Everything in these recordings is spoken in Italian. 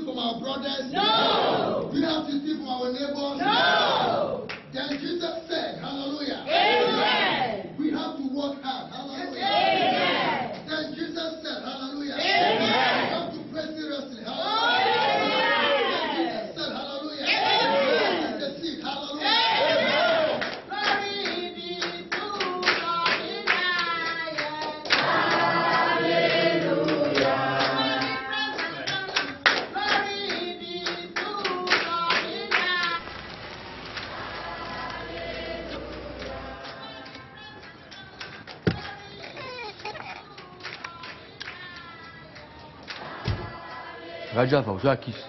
from our brothers? No. Do we have to steal from our neighbors? No. Then Jesus said, hallelujah. Amen. We have to work hard. Hallelujah. Amen. Then Jesus said, hallelujah. Amen. We have to pray seriously. Hallelujah. Then Jesus said, hallelujah. Amen. This is the seed. Hallelujah. Raja fa già chi?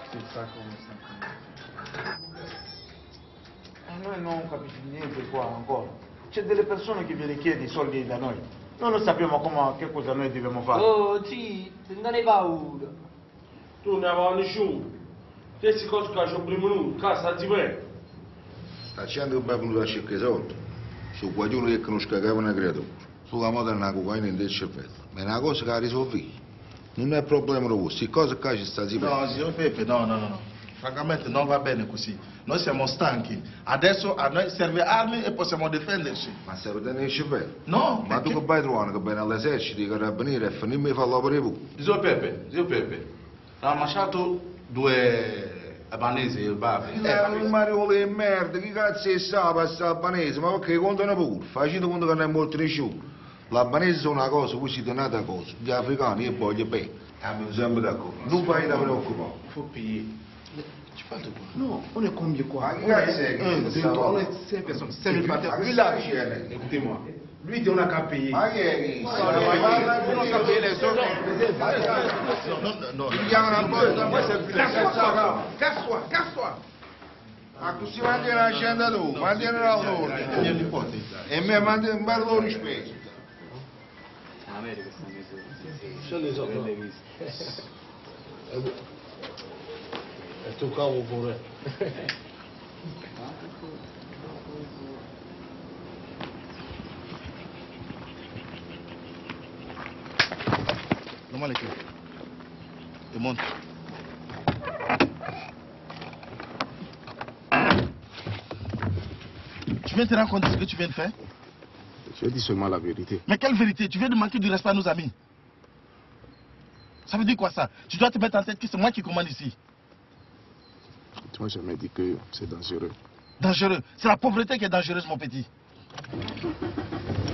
Noi non capisci niente qua ancora. C'è delle persone che viene chiede i soldi da noi. Noi non sappiamo che cosa noi dobbiamo fare. Oh, sì, non hai paura. Tu ne avevi nessuno. Questi cose che c'ho prima minuto, casa ti vede. Sta dicendo che è venuto a cercare soldi. Su qualcuno che non scagava una creatura. Sulla moda una cocaina del cervello. Ma è una cosa che la risolvi. Non è problema vostro, cosa che ci sta zitto? No, signor Pepe, no. Francamente non va bene così. Noi siamo stanchi. Adesso a noi serve armi e possiamo difenderci. Ma serve tenere il cervello? No, ma tu che vai trovando che bene all'esercito, i carabinieri e finirmi a fare l'opera di Signor Pepe, ha lasciato due albanesi il bavi. Un mariolo di merda, che cazzo è stato questo albanese? Ma perché contano pure? Facendo conto che non è molto nessuno. L'albanese sono una cosa, voi siete un'altra cosa. Gli africani e poi gli bene. Abbiamo sempre d'accordo. Non fai da preoccupare. Ci fate qua? No, on est combien quoi? Ma che cazzo è che On est 6 personnes, 5 000 partenaires. Lui là, écoutez-moi. Lui dit on n'a qu'à payer. Ma che è che? On n'a qu'à payer les autres. Non. Ti chiamano a voi? Casse-toi. Ma così mantiene la scenda tu, mantiene l'ordine. Mio nipote. E me mantiene un bel loro rispetto. In America stanno i soldi. Ce ne sono. E tu cavo pure. Donne-moi les clés. Et monte. Tu viens te rendre compte de ce que tu viens de faire? Je dis seulement la vérité. Mais quelle vérité? Tu viens de manquer du respect à nos amis. Ça veut dire quoi ça? Tu dois te mettre en tête que c'est moi qui commande ici. Tu m'as jamais dit que c'est dangereux. Dangereux? C'est la pauvreté qui est dangereuse, mon petit.